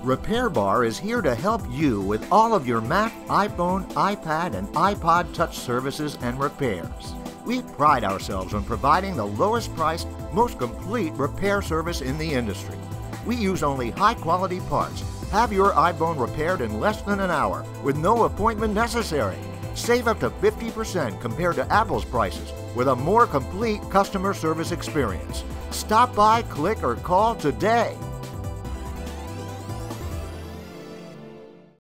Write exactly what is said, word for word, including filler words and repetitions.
Repair Bar is here to help you with all of your Mac, iPhone, iPad, and iPod Touch services and repairs. We pride ourselves on providing the lowest priced, most complete repair service in the industry. We use only high-quality parts. Have your iPhone repaired in less than an hour with no appointment necessary. Save up to fifty percent compared to Apple's prices with a more complete customer service experience. Stop by, click, or call today.